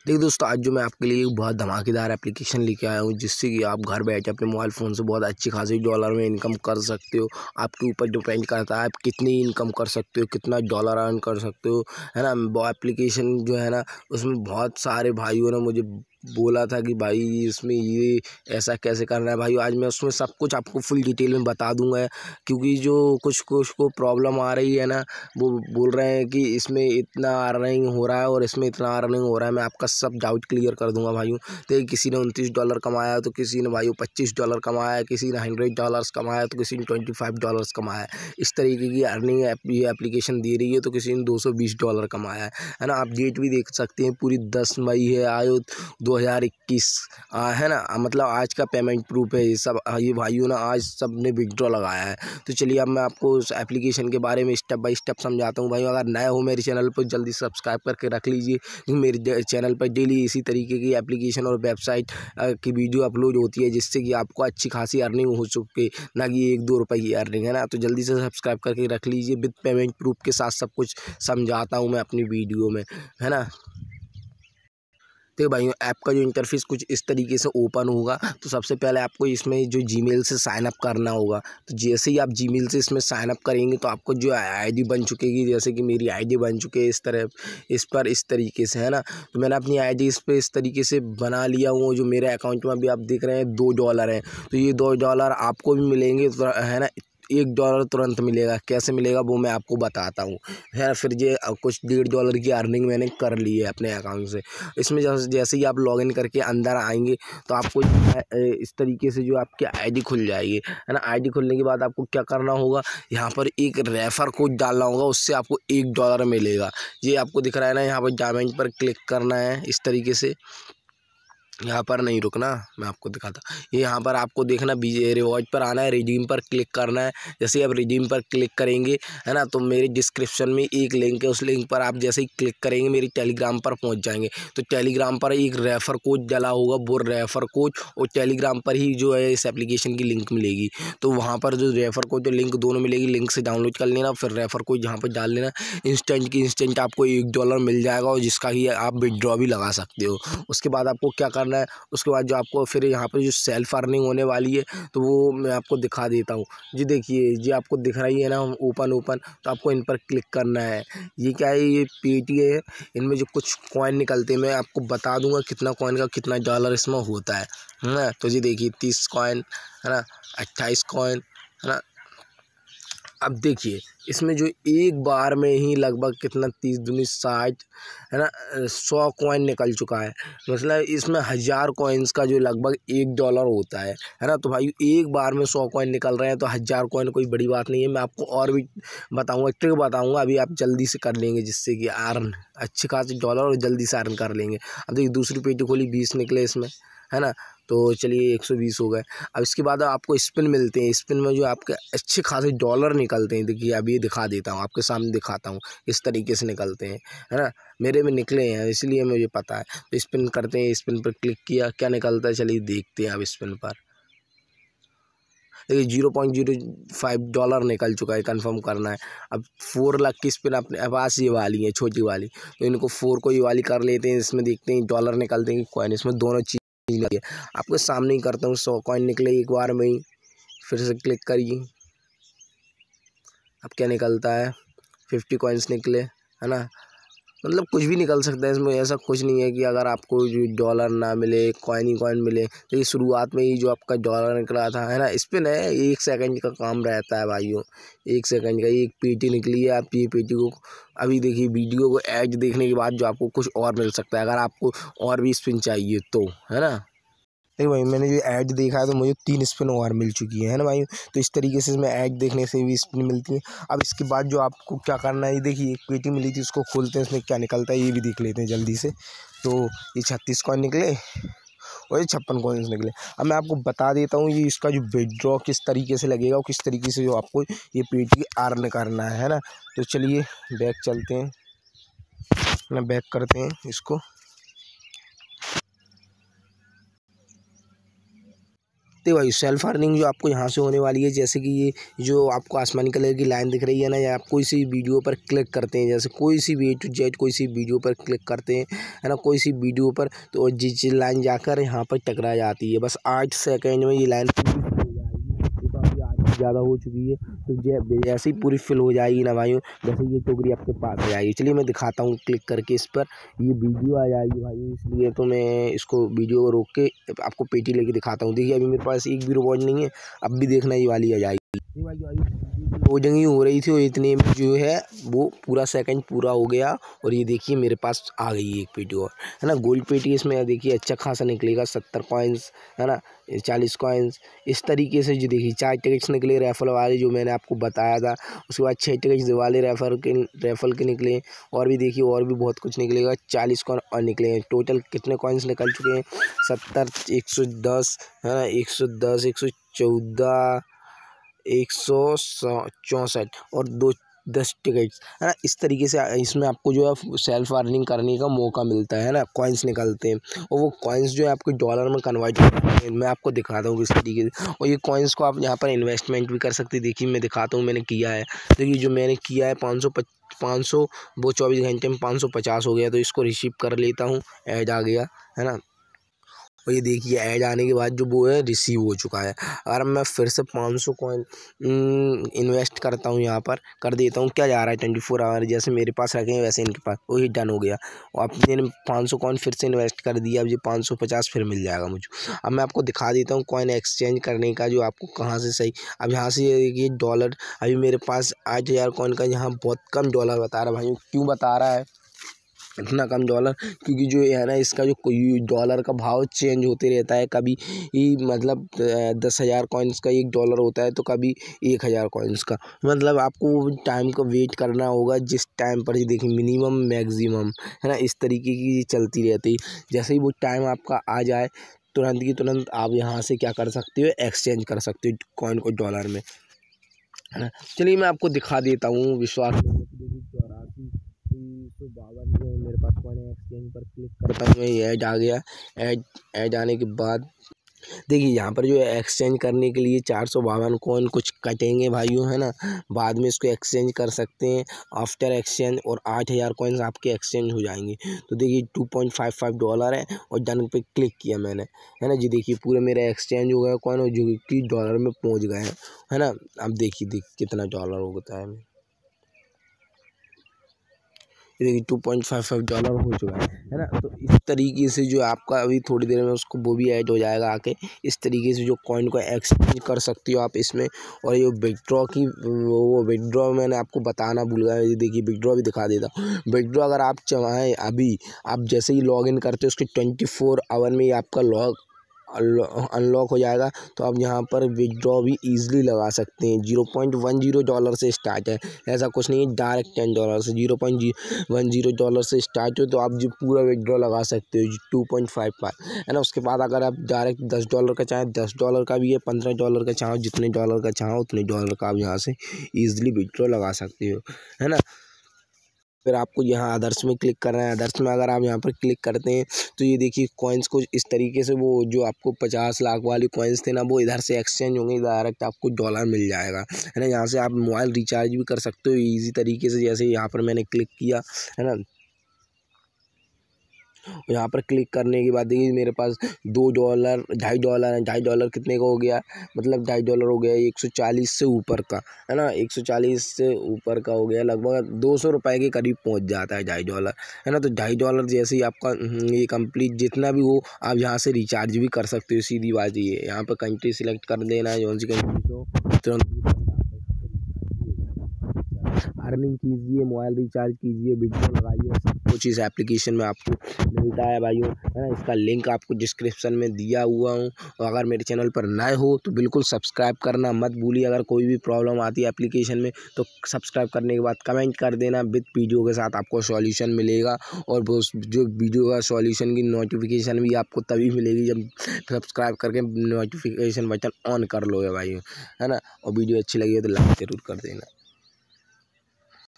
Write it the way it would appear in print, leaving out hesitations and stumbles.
देखिए दोस्तों, आज जो मैं आपके लिए एक बहुत धमाकेदार एप्लीकेशन लेके आया हूँ, जिससे कि आप घर बैठे अपने मोबाइल फ़ोन से बहुत अच्छी खासी डॉलर में इनकम कर सकते हो। आपके ऊपर डिपेंड करता है आप कितनी इनकम कर सकते हो, कितना डॉलर अर्न कर सकते हो, है ना। वो एप्लीकेशन जो है ना, उसमें बहुत सारे भाइयों ने मुझे बोला था कि भाई इसमें ये ऐसा कैसे करना है। भाई आज मैं उसमें सब कुछ आपको फुल डिटेल में बता दूंगा, क्योंकि जो कुछ कुछ को प्रॉब्लम आ रही है ना, वो बोल रहे हैं कि इसमें इतना अर्निंग हो रहा है और इसमें इतना अर्निंग हो रहा है। मैं आपका सब डाउट क्लियर कर दूंगा भाइयों। तो किसी ने $29 कमाया, तो किसी ने भाइयों $25 कमाया, किसी ने $100 कमाया, तो किसी ने $25 कमाया। इस तरीके की अर्निंग ये एप्लीकेशन दे रही है। तो किसी ने $220 कमाया है ना। आप डेट भी देख सकते हैं, पूरी 10 मई है आयो 2021, है ना। मतलब आज का पेमेंट प्रूफ है ये सब। ये भाइयों ने आज सब ने विड्रॉ लगाया है। तो चलिए अब मैं आपको उस एप्लीकेशन के बारे में स्टेप बाय स्टेप समझाता हूँ। भाइयों अगर नए हो मेरे चैनल पर, जल्दी सब्सक्राइब करके रख लीजिए, क्योंकि मेरे चैनल पर डेली इसी तरीके की एप्लीकेशन और वेबसाइट की वीडियो अपलोड होती है, जिससे कि आपको अच्छी खासी अर्निंग हो सके, ना कि 1-2 रुपये की अर्निंग, है ना। तो जल्दी से सब्सक्राइब करके रख लीजिए। विद पेमेंट प्रूफ के साथ सब कुछ समझाता हूँ मैं अपनी वीडियो में, है ना। तो भाइयों ऐप का जो इंटरफेस कुछ इस तरीके से ओपन होगा। तो सबसे पहले आपको इसमें जो जीमेल से साइन अप करना होगा। तो जैसे ही आप जीमेल से इसमें साइन अप करेंगे, तो आपको जो आईडी बन चुकेगी, जैसे कि मेरी आईडी बन चुकी है इस पर इस तरीके से, है ना। तो मैंने अपनी आईडी इस पर इस तरीके से बना लिया हूँ। जो मेरे अकाउंट में अभी आप देख रहे हैं $2 है। तो ये $2 आपको भी मिलेंगे, तो है ना। $1 तुरंत मिलेगा। कैसे मिलेगा वो मैं आपको बताता हूँ, है ना। फिर ये कुछ $1.5 की अर्निंग मैंने कर ली है अपने अकाउंट से। इसमें जैसे ही आप लॉगिन करके अंदर आएंगे, तो आपको इस तरीके से जो आपकी आईडी खुल जाएगी, है ना। आईडी खुलने के बाद आपको क्या करना होगा, यहाँ पर एक रेफर कोड डालना होगा, उससे आपको $1 मिलेगा। ये आपको दिख रहा है ना, यहाँ पर डायमंड पर क्लिक करना है इस तरीके से। यहाँ पर नहीं रुकना, मैं आपको दिखाता। ये यहाँ पर आपको देखना, रिवॉर्ड पर आना है, रिडीम पर क्लिक करना है। जैसे आप रिडीम पर क्लिक करेंगे, है ना, तो मेरे डिस्क्रिप्शन में एक लिंक है, उस लिंक पर आप जैसे ही क्लिक करेंगे मेरी टेलीग्राम पर पहुँच जाएंगे। तो टेलीग्राम पर एक रेफर कोड डला होगा, वो रेफर कोड और टेलीग्राम पर ही जो है इस एप्लीकेशन की लिंक मिलेगी। तो वहाँ पर जो रेफर कोड और लिंक दोनों मिलेगी, लिंक से डाउनलोड कर लेना, फिर रेफर कोड यहाँ पर डाल लेना। इंस्टेंट की इंस्टेंट आपको $1 मिल जाएगा, और जिसका कि आप विड्रॉ भी लगा सकते हो। उसके बाद आपको क्या करना है, उसके बाद जो आपको फिर यहाँ पर जो सेल्फ अर्निंग होने वाली है, तो वो मैं आपको दिखा देता हूँ। जी देखिए, ये आपको दिख रही है ना ओपन, तो आपको इन पर क्लिक करना है। ये क्या है, ये पेटी है। इनमें जो कुछ कॉइन निकलते हैं, मैं आपको बता दूंगा कितना कॉइन का कितना डॉलर इसमें होता है ना। तो जी देखिए 30 कॉइन, है ना, 28 कॉइन, है ना। अब देखिए इसमें जो एक बार में ही लगभग कितना 30 दूनी 60, है ना, 100 कॉइन निकल चुका है। मतलब इसमें 1000 कॉइन्स का जो लगभग $1 होता है ना। तो भाई एक बार में 100 कॉइन निकल रहे हैं, तो 1000 कॉइन कोई बड़ी बात नहीं है। मैं आपको और भी बताऊंगा, ट्रिक बताऊंगा, अभी आप जल्दी से कर लेंगे, जिससे कि अर्न अच्छे खासे डॉलर और जल्दी से अर्न कर लेंगे। अब देखिए दूसरी पेटी खोली, 20 निकले इसमें, है ना। तो चलिए 120 हो गए। अब इसके बाद आपको स्पिन मिलते हैं। स्पिन में जो आपके अच्छे खासे डॉलर निकलते हैं, देखिए अभी ये दिखा देता हूँ, आपके सामने दिखाता हूँ इस तरीके से निकलते हैं, है ना। मेरे में निकले हैं, इसलिए मुझे पता है। तो स्पिन करते हैं, स्पिन पर क्लिक किया, क्या निकलता है चलिए देखते हैं। अब स्पिन पर देखिए $0.05 निकल चुका है, कंफर्म करना है। अब 4 लाख की स्पिन अपने पास ये वाली है, छोटी वाली। तो इनको 4 को ये वाली कर लेते हैं। इसमें देखते हैं डॉलर निकलते हैं कि कॉइन, इसमें दोनों चीज़ है। आपके सामने ही करता हूँ। 100 कॉइन निकले एक बार में ही। फिर से क्लिक करिए, अब क्या निकलता है, 50 कॉइन्स निकले, है ना। मतलब कुछ भी निकल सकता है इसमें, ऐसा कुछ नहीं है कि अगर आपको जो डॉलर ना मिले, कॉइन ही कॉइन मिले। तो ये शुरुआत में ही जो आपका डॉलर निकला था, है ना, स्पिन है, 1 सेकंड का काम रहता है भाइयों। 1 सेकंड का एक पेटी निकली है। आप ये पेटी को अभी देखिए, वीडियो को ऐड देखने के बाद जो आपको कुछ और मिल सकता है, अगर आपको और भी स्पिन चाहिए तो, है ना। देखिए भाई मैंने जो ऐड देखा है, तो मुझे 3 स्पिन और मिल चुकी है ना भाई। तो इस तरीके से इसमें ऐड देखने से भी स्पिन मिलती है। अब इसके बाद जो आपको क्या करना है, देखिए एक पेटी मिली थी, उसको खोलते हैं, इसमें क्या निकलता है ये भी देख लेते हैं जल्दी से। तो ये 36 कॉइन निकले और ये 56 कॉइन्स निकले। अब मैं आपको बता देता हूँ ये इसका जो विड्रॉ किस तरीके से लगेगा और किस तरीके से जो आपको ये पेटी अर्न करना है ना। तो चलिए बैक चलते हैं, ना बैक करते हैं इसको। तो भाई सेल्फ अर्निंग जो आपको यहाँ से होने वाली है, जैसे कि ये जो आपको आसमानी कलर की लाइन दिख रही है ना, या आप कोई सी वीडियो पर क्लिक करते हैं, जैसे कोई सी A to Z कोई सी वीडियो पर क्लिक करते हैं, है ना, कोई सी वीडियो पर, तो जिस लाइन जाकर यहाँ पर टकरा जाती है, बस 8 सेकंड में ये लाइन ज़्यादा हो चुकी है। तो जैसे ही पूरी फिल हो जाएगी ना भाइयों, जैसे ये टोकरी आपके पास आ जाएगी। चलिए मैं दिखाता हूँ, क्लिक करके इस पर ये वीडियो आ जाएगी भाई, इसलिए तो मैं इसको वीडियो को रोक के आपको पेटी लेके दिखाता हूँ। देखिए अभी मेरे पास एक भी रोबोट नहीं है, अब भी देखना ये वाली आ जाएगी भाई। लोडिंग हो रही थी और इतने में जो है वो पूरा सेकंड पूरा हो गया, और ये देखिए मेरे पास आ गई एक पेटी और, है ना, गोल्ड पेटी। इसमें देखिए अच्छा खासा निकलेगा, 70 कॉइन्स, है ना, 40 कॉइन्स, इस तरीके से। जो देखिए 4 टिकट्स निकले रेफल वाले जो मैंने आपको बताया था, उसके बाद 6 टिकट्स वाले रेफल के निकले, और भी देखिए और भी बहुत कुछ निकलेगा, 40 कॉइन और निकले। टोटल कितने कॉइन्स निकल चुके हैं? 70, 110, है ना, 110, 114, 164 और 10 टिकट्स, है ना। इस तरीके से इसमें आपको जो है सेल्फ अर्निंग करने का मौका मिलता है ना, कॉइन्स निकलते हैं, और वो कॉइन्स जो है आपके डॉलर में कन्वर्ट होते हैं। मैं आपको दिखाता हूँ किस तरीके से, और ये कॉइन्स को आप यहाँ पर इन्वेस्टमेंट भी कर सकते हैं। देखिए मैं दिखाता हूँ मैंने किया है, देखिए जो मैंने किया है 500 वो 24 घंटे में 550 हो गया, तो इसको रिसीव कर लेता हूँ, ऐड आ गया, है ना। और ये देखिए ऐड आने के बाद जो वो है रिसीव हो चुका है। अगर मैं फिर से 500 कॉइन इन्वेस्ट करता हूँ, यहाँ पर कर देता हूँ, क्या जा रहा है 24 आवर, जैसे मेरे पास रखे हैं वैसे इनके पास, वही डन हो गया। और अब मैंने 500 कॉइन फिर से इन्वेस्ट कर दिया, अब ये 550 फिर मिल जाएगा मुझे। अब मैं आपको दिखा देता हूँ कॉइन एक्सचेंज करने का, जो आपको कहाँ से सही। अब यहाँ से ये डॉलर, अभी मेरे पास 8000 कॉइन का यहाँ बहुत कम डॉलर बता रहा है भाई। क्यों बता रहा है इतना कम डॉलर? क्योंकि जो है ना, इसका जो कोई डॉलर का भाव चेंज होते रहता है, कभी मतलब 10,000 कॉइन्स का $1 होता है, तो कभी 1000 कॉइन्स का। मतलब आपको टाइम का वेट करना होगा, जिस टाइम पर ये देखिए मिनिमम मैक्सिमम, है ना, इस तरीके की चलती रहती है। जैसे ही वो टाइम आपका आ जाए, तुरंत की तुरंत आप यहाँ से क्या कर सकते हो, एक्सचेंज कर सकते हो कॉइन को डॉलर में, है ना। चलिए मैं आपको दिखा देता हूँ, विश्वास 84 352 मेरे पास कॉइन है। एक्सचेंज पर क्लिक करता हूँ, ये ऐड आ गया। ऐड आने के बाद देखिए यहाँ पर जो है एक्सचेंज करने के लिए 452 कॉइन कुछ कटेंगे भाइयों, है ना। बाद में इसको एक्सचेंज कर सकते हैं आफ्टर एक्सचेंज, और 8000 कॉइन्स आपके एक्सचेंज हो जाएंगे। तो देखिए $2.55 है, और डन पे क्लिक किया मैंने, है ना जी। देखिए पूरे मेरे एक्सचेंज हो गए कॉइन, और जो कि डॉलर में पहुँच गए हैं, है ना। अब देखिए कितना डॉलर होता है, देखिए $2.55 हो चुका है ना। तो इस तरीके से जो आपका अभी थोड़ी देर में उसको वो भी ऐड हो जाएगा आके। इस तरीके से जो कॉइन को एक्सचेंज कर सकती हो आप इसमें। और ये विड्रॉ की वो विड्रॉ मैंने आपको बताना भूल गया, ये देखिए विड्रॉ भी दिखा देता हूँ। विड्रॉ अगर आप चाहें, अभी आप जैसे ही लॉगिन करते हो उसके 24 आवर में ही आपका अनलॉक हो जाएगा, तो आप यहाँ पर विड्रॉ भी ईजिली लगा सकते हैं। $0.10 से स्टार्ट है, ऐसा कुछ नहीं है डायरेक्ट $10 से। $0.10 से स्टार्ट हो, तो आप जो पूरा विड्रॉ लगा सकते हो 2.55, है ना। उसके बाद अगर आप डायरेक्ट $10 का चाहें, $10 का भी है, $15 का चाहो, जितने डॉलर का चाहो उतने डॉलर का आप यहाँ से ईजिली विड्रॉ लगा सकते हो, है ना। फिर आपको यहाँ अदर्स में क्लिक करना है। अदर्स में अगर आप यहाँ पर क्लिक करते हैं, तो ये देखिए कॉइन्स को इस तरीके से, वो जो आपको 50 लाख वाले कॉइन्स थे ना, वो इधर से एक्सचेंज होंगे, डायरेक्ट आपको डॉलर मिल जाएगा, है ना। यहाँ से आप मोबाइल रिचार्ज भी कर सकते हो ईजी तरीके से, जैसे यहाँ पर मैंने क्लिक किया, है ना। यहाँ पर क्लिक करने के बाद देखिए मेरे पास $2, $2.5 है। $2.5 कितने का हो गया, मतलब $2.5 हो गया 140 से ऊपर का, है ना। 140 से ऊपर का हो गया, लगभग 200 रुपये के करीब पहुँच जाता है $2.5, है ना। तो $2.5 जैसे ही आपका ये कंप्लीट जितना भी हो, आप यहाँ से रिचार्ज भी कर सकते हो। सीधी बात ये है, यहाँ पर कंट्री सिलेक्ट कर देना है, कौन सी कंट्री हो, तुरंत अर्निंग कीजिए, मोबाइल रिचार्ज कीजिए, वीडियो लगाइए, सब कुछ इस एप्लीकेशन में आपको मिलता है भाइयों, है ना। इसका लिंक आपको डिस्क्रिप्शन में दिया हुआ हूँ। और अगर मेरे चैनल पर नए हो तो बिल्कुल सब्सक्राइब करना मत भूलिए। अगर कोई भी प्रॉब्लम आती है एप्लीकेशन में, तो सब्सक्राइब करने के बाद कमेंट कर देना, विद वीडियो के साथ आपको सॉल्यूशन मिलेगा। और वो जो वीडियो का सॉल्यूशन की नोटिफिकेशन भी आपको तभी मिलेगी जब सब्सक्राइब करके नोटिफिकेशन बटन ऑन कर लोगे भाइयों, है ना। और वीडियो अच्छी लगी हो तो लाइक ज़रूर कर देना।